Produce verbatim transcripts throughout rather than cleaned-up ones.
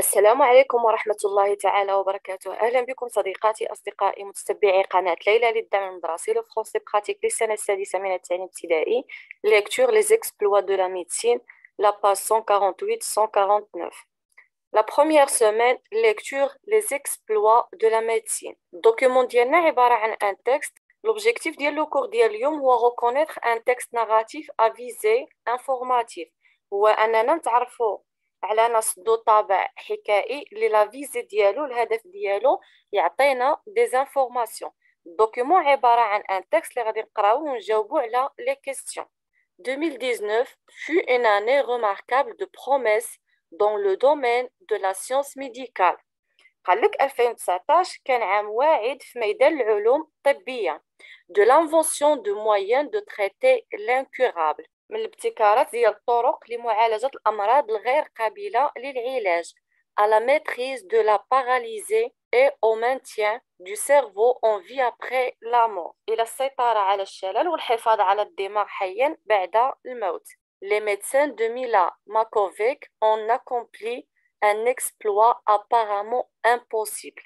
السلام عليكم ورحمة الله تعالى وبركاته. أهلا بكم صديقاتي أصدقائي متتبعي قناة ليلى للدعم المدرسي لو فرونسي براتيك للسنة السادسة من التعليم الابتدائي. Lecture Les exploits de la médecine, la page cent quarante-huit cent quarante-neuf. La première semaine, lecture Les exploits de la médecine. الدوكيومون ديالنا عبارة عن un texte. L'objectif ديال الكور ديال اليوم هو reconnaître un texte narratif à visée informative. هو أننا نتعرفوا على نص طابع حكائي اللي لا فيزي ديالو الهدف ديالو يعطينا دي زانفورماسيون. الدوكيومون عبارة عن ان تكست اللي غادي نقراوه ونجاوبوا على لي كيستيون. deux mille dix-neuf fut une année remarquable de promesses dans le domaine de la science médicale. قال لك ألفين وتسعطاش كان عام واعد في ميدان العلوم الطبية. de l'invention de moyens de traiter l'incurable. من الابتكارات ديال الطرق لمعالجة الأمراض الغير قابلة للعلاج. à la maîtrise de la paralysie et au maintien du cerveau en vie après la mort. إلى السيطرة على الشلل والحفاظ على الدماغ حيا بعد الموت. Les médecins de Mila Makovic ont accompli un exploit apparemment impossible.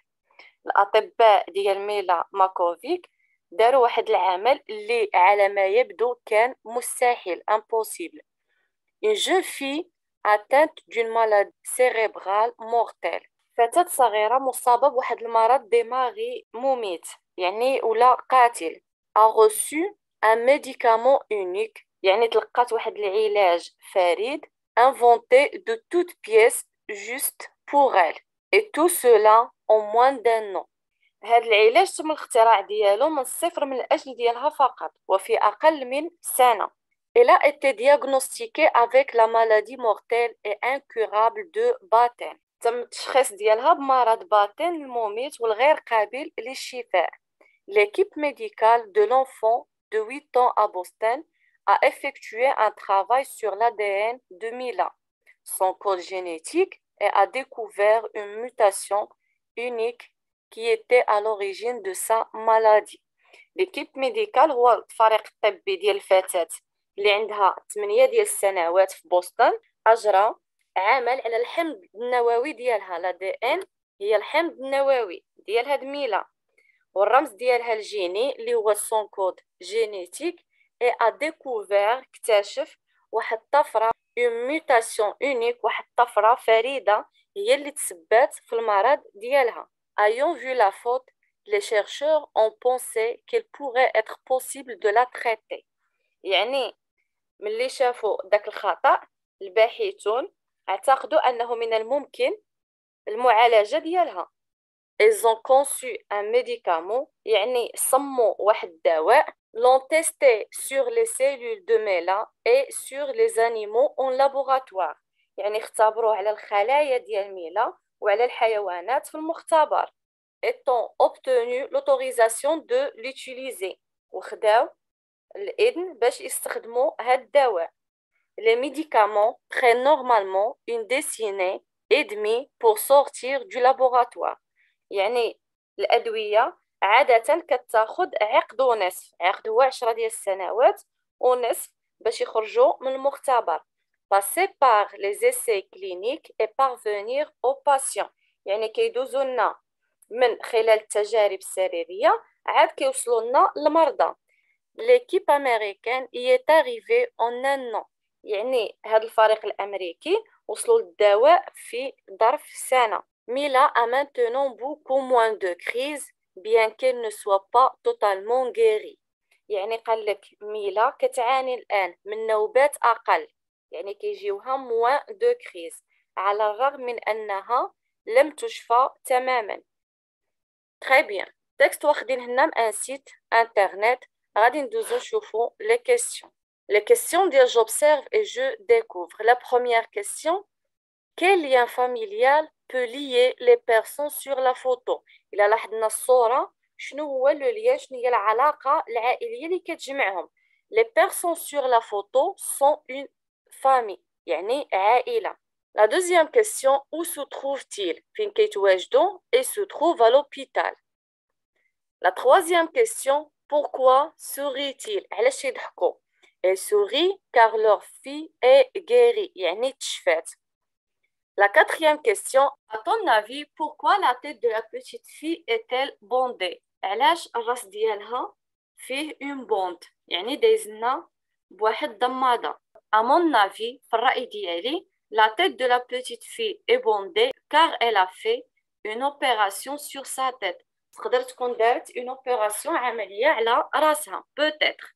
الأطباء ديال ميلا ماكوفيك داروا واحد العمل اللي على ما يبدو كان مستحيل impossible. Une jeune fille atteinte d'une maladie cérébrale mortelle. فتاة صغيرة مصابة بواحد المرض دماغي مميت يعني ولا قاتل. a reçu un médicament unique يعني تلقات واحد العلاج فريد inventé de toutes pièces juste pour elle. Et tout cela en moins d'un an. هذا العلاج تم الاختراع ديالو من الصفر من الأجل ديالها فقط وفي أقل من سنة. Elle a été diagnostiquée avec la maladie mortelle et incurable de Batten. تم التشخيص ديالها بمرض باتن المميت والغير قابل للشفاء. L'équipe médicale de l'enfant de huit ans à Boston a effectué un travail sur l'A D N de Mila, son code génétique, et a découvert une mutation unique qui était à l'origine de sa maladie. L'équipe médicale هو الفريق الطبي ديال الفتاة اللي عندها ثمانية ديال السنوات في بوسطن أجرى عمل على الحمض النووي ديالها. لا دي ان هي الحمض النووي ديال هاد ميلا والرمز ديالها الجيني اللي هو سون كود جينيتيك. اي ا ديكوفير اكتشف واحد الطفره اون ميوتاسيون اونيك واحد الطفره فريده هي اللي تسبات في المرض ديالها. ayant vu la faute, les chercheurs ont pensé qu'il pourrait être possible de la traiter. يعني ملي شافوا داك الخطأ الباحثون اعتقدوا أنه من الممكن المعالجة ديالها. Ils ont conçu un médicament يعني صموا واحد الدواء. L'ont testé sur les cellules de Mela et sur les animaux en laboratoire. يعني اختبروه على الخلايا ديال ميلا وعلى الحيوانات في المختبر. Étant obtenu l'autorisation de l'utiliser. وخداو الإذن باش يستخدموا هاد الدواء. Les médicaments prennent normalement une décennie et demie pour sortir du laboratoire. يعني الأدوية عادة كتاخد عقد ونصف. عقد هو عشرة ديال السنوات ونصف باش يخرجوا من المختبر. passer par les essais cliniques et parvenir aux patients. يعني كيدوزو لنا من خلال التجارب السريرية عاد كيوصلوا لنا المرضى. l'équipe américaine y est arrivée en un an. يعني هذا الفريق الأمريكي وصلوا للدواء في ظرف سنة. Mila a maintenant beaucoup moins de crises bien qu'elle ne soit pas totalement guérie. يعني قال لك ميلا كتعاني الآن من نوبات أقل يعني كيجيوها moins de crises على الرغم من أنها لم تشفى تماما. Très bien. تكست واخدين هنا من ان سيت انترنت غادي ندوزو نشوفو لي كيسيون. Les questions ديال j'observe et je découvre. La première question: quel lien familial peut lier les personnes sur la photo؟ إلا لاحظنا الصورة شنو هو لو ليان شنو هي العلاقة العائلية اللي كتجمعهم. Les personnes sur la photo sont une famille يعني عائلة. La deuxième question: où se trouve-t-il؟ فين كيتواجدوا؟ et se trouve à l'hôpital. La troisième question: pourquoi sourit-il؟ علاش يضحكوا؟ Elle sourit car leur fille est guérie يعني تشفات. La quatrième question, à ton avis, pourquoi la tête de la petite fille est-elle bondée? علاش الراس ديالها فيه une bande يعني دايزنا بواحد ضمادة. À mon avis, في الرأي ديالي, la tête de la petite fille est bondée car elle a fait une opération sur sa tête. تقدر تكون دارت une opération عملية على راسها peut-être.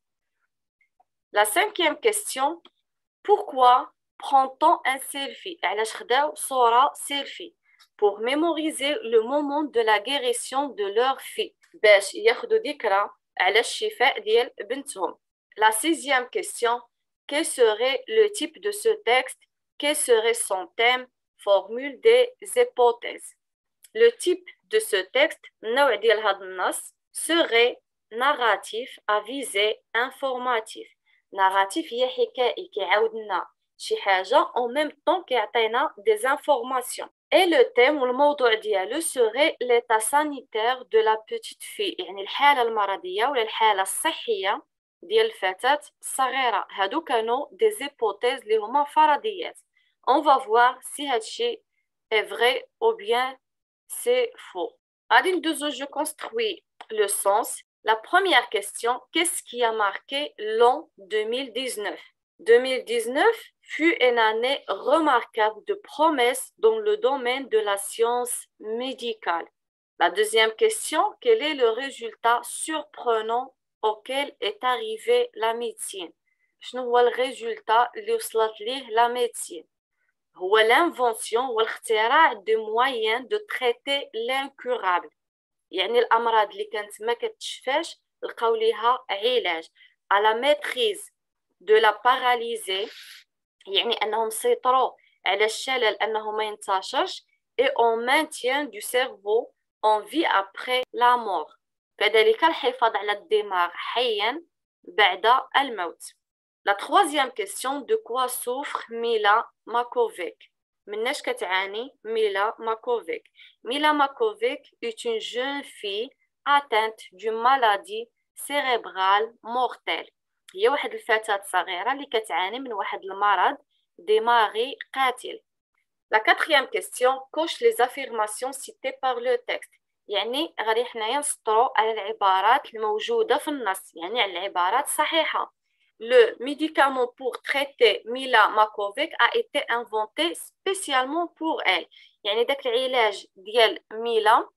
La cinquième question, pourquoi prend-on un selfie? علاش خداو صورة selfie pour mémoriser le moment de la guérison de leur fille. باش ياخدوا ذكرى على الشفاء ديال بنتهم. La sixième question, quel serait le type de ce texte? Quel serait son thème? Formule des hypothèses. Le type de ce texte, النوع ديال هذا النص, serait narratif à visée informatif. narratif هي حكائي كيعاود لنا شي حاجة en même temps كيعطينا des informations. Et le thème والموضوع ديالو serait l'état sanitaire de la petite fille يعني الحالة المرضية ولا الحالة الصحية ديال الفتاة الصغيرة. هادو كانوا des hypothèses اللي هما فرضيات. On va voir si هادشي est vrai ou bien c'est faux. غادي ندوزو je construis le sens. La première question, qu'est-ce qui a marqué l'an deux mille dix-neuf? deux mille dix-neuf fut une année remarquable de promesses dans le domaine de la science médicale. La deuxième question, quel est le résultat surprenant auquel est arrivée la médecine? شنو هو الريزولتا اللي وصلت ليه la médecine? هو l'invention والاختراع de moyens de traiter l'incurable. يعني الأمراض اللي كانت ما كتشفاش لقاو ليها علاج. à la maîtrise de la paralysée يعني أنهم سيطروا على الشلل أنه ما ينتشرش et on maintient du cerveau en vie après la mort. كذلك الحفاظ على الدماغ حيا بعد الموت. La troisième question, de quoi souffre Mila Makovic? مناش كتعاني ميلا ماكوفيك. ميلا ماكوفيك est une jeune fille atteinte d'une maladie cérébrale mortelle. هي واحد الفتاة صغيرة اللي كتعاني من واحد المرض دماغي قاتل. La quatrième question, coche les affirmations citées par le texte. يعني غادي حنايا نسطروا على العبارات الموجودة في النص يعني على العبارات الصحيحة. Le médicament pour traiter Mila Makovic a été inventé spécialement pour elle. يعني داك العلاج ديال ميلا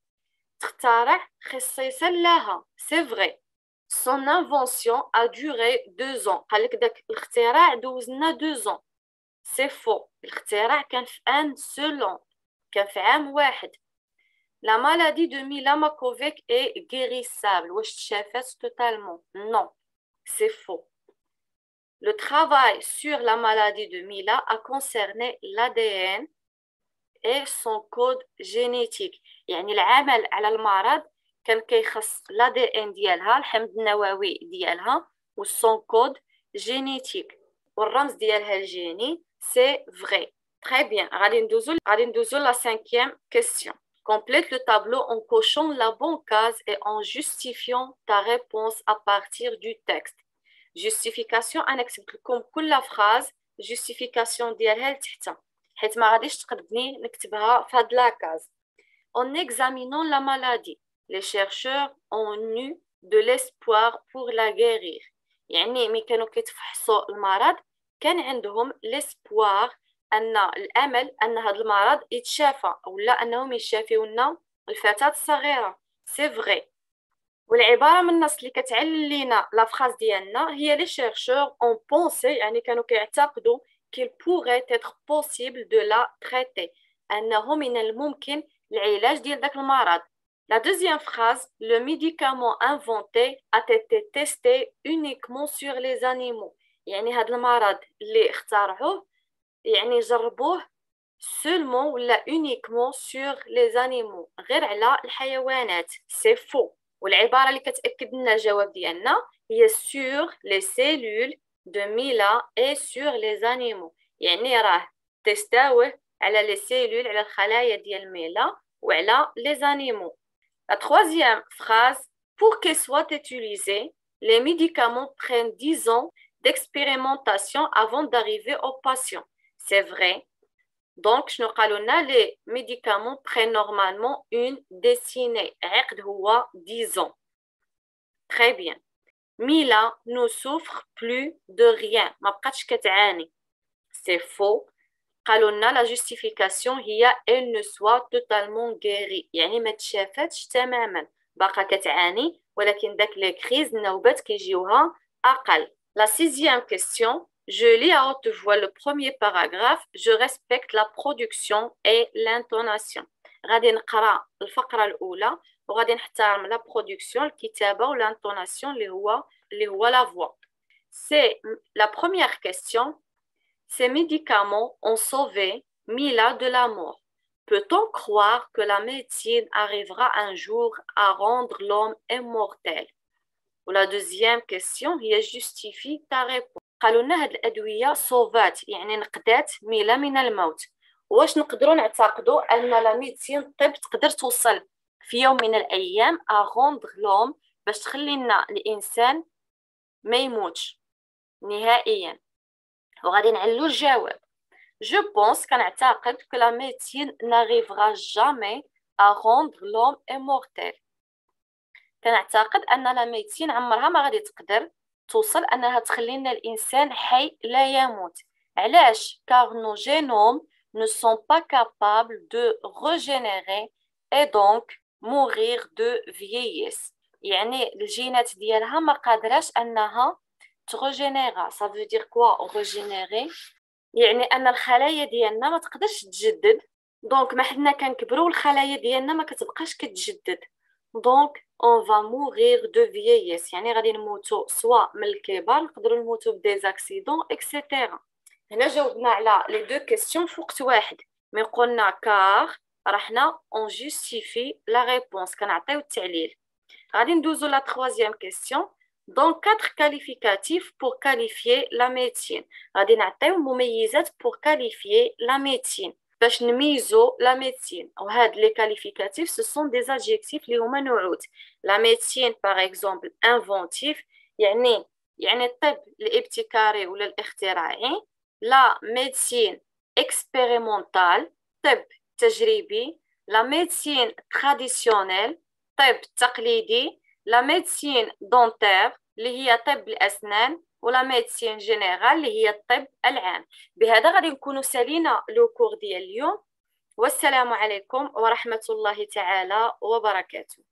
تخترع خصيصا لها. C'est vrai. Son invention a duré deux ans. قالك داك الاختراع دوزنا deux ans. C'est faux. الاختراع كان في un seul an. كان في عام واحد. La maladie de Mila Makovic est guérissable. واش تشافات totalement? Non. C'est faux. Le travail sur la maladie de Mila a concerné l'A D N et son code génétique. يعني العمل على المرض كان كيخص l'A D N ديالها الحمض النووي ديالها و son code génétique والرمز ديالها الجيني. C'est vrai. Très bien. غادي ندوزو غادي ندوزو la cinquième question. Complète le tableau en cochant la bonne case et en justifiant ta réponse à partir du texte. Justification أنا كتبت لكم كل phrase justification ديالها لتحت حيت ما غاديش تقدني نكتبها في هاد لاكاز. En examinant la maladie, les chercheurs ont eu de l'espoir pour la guérir. يعني ملي كانوا كيتفحصوا المرض كان عندهم l'espoir أن الأمل أن هاد المرض يتشافى ولا أنهم يشافيو لنا الفتاة الصغيرة. C'est vrai. والعبارة من النص اللي كتعلل لينا لا فراز ديالنا هي les chercheurs ont pensé يعني كانوا كيعتقدوا qu'il pourrait être possible de la traiter أنه من الممكن العلاج ديال داك المرض. La deuxième phrase, le médicament inventé a été testé uniquement sur les animaux. يعني هاد المرض اللي اخترعوه يعني جربوه seulement ولا uniquement sur les animaux غير على الحيوانات. C'est faux. والعبارة اللي كتأكد لنا الجواب ديالنا هي sur les cellules de Mila et sur les animaux. يعني راه تستاوه على les cellules على الخلايا ديال ميلا وعلى les animaux. La troisième phrase, pour qu'ils soient utilisés, les médicaments prennent dix ans d'expérimentation avant d'arriver au patient. C'est vrai. دونك شنو قالوا لنا؟ لي ميديكامون برين نورمالمون اون ديسيني، عقد هو ديزون. تري بيان. ميلا نو سوفر بلو دو ريان، ما بقاتش كتعاني. سي فو. قالوا لنا لا جوستيفيكاسيون هي elle ne soit totalement guérie، يعني ما تشافتش تماما، باقا كتعاني ولكن داك لي كريز النوبات كيجيوها اقل. La sixième question, je lis à haute voix le premier paragraphe, je respecte la production et l'intonation. غادي نقرا الفقرة الأولى وغادي نحترم لا برودكسيون الكتابة و l'intonation اللي هو اللي هو la voix. C'est la première question. Ces médicaments ont sauvé Mila de la mort. Peut-on croire que la médecine arrivera un jour à rendre l'homme immortel? Ou la deuxième question هي justifie ta réponse. قالوا لنا هاد الأدوية صوفات، يعني نقدات ميلا من الموت. واش نقدروا نعتقدوا أن لا ميديسين الطب تقدر توصل في يوم من الأيام à rendre l'homme باش تخلي لنا الإنسان ما يموتش نهائيا؟ وغادي نعلو الجواب. Je pense كنعتقد que la médecine n'arrivera jamais à rendre l'homme immortel. كنعتقد أن لا ميديسين عمرها ما غادي تقدر توصل أنها تخلي لنا الإنسان حي لا يموت. علاش؟ car nos génomes ne sont pas capables de régénérer et donc mourir de vieillesse. يعني الجينات ديالها ما قادراش أنها تريجينيرا. ça veut dire quoi régénérer؟ يعني ان الخلايا ديالنا ما تقدرش تجدد، دونك ما حنا كنكبروا الخلايا ديالنا ما كتبقاش كتجدد، دونك اون فا مورير دو فييس، يعني غادي نموتوا سواء من الكبر، نقدروا نموتوا بدي زاكسيدون اكسيتيرا. هنا جاوبنا على لي دو كيسيون في وقت واحد، مي قلنا كار رحنا اون جوستيفي لا ريبونس، كنعطيو التعليل. غادي ندوزو لا troisième question. Donc, quatre qualificatifs pour qualifier la médecine. غادي نعطيو مميزات pour qualifier la médecine باش نميزو la médecine. وهاد les qualificatifs ce sont des adjectifs اللي هما نعوت. La médecine par exemple inventif، يعني يعني الطب الابتكاري ولا الاختراعي. La médecine expérimentale، طب تجريبي. La médecine traditionnelle، طب تقليدي. لا ميديسين دونتير اللي هي طب الأسنان، ولا ميديسين جينيرال اللي هي الطب العام. بهذا غادي نكونوا سالينا لو كور ديال اليوم، والسلام عليكم ورحمة الله تعالى وبركاته.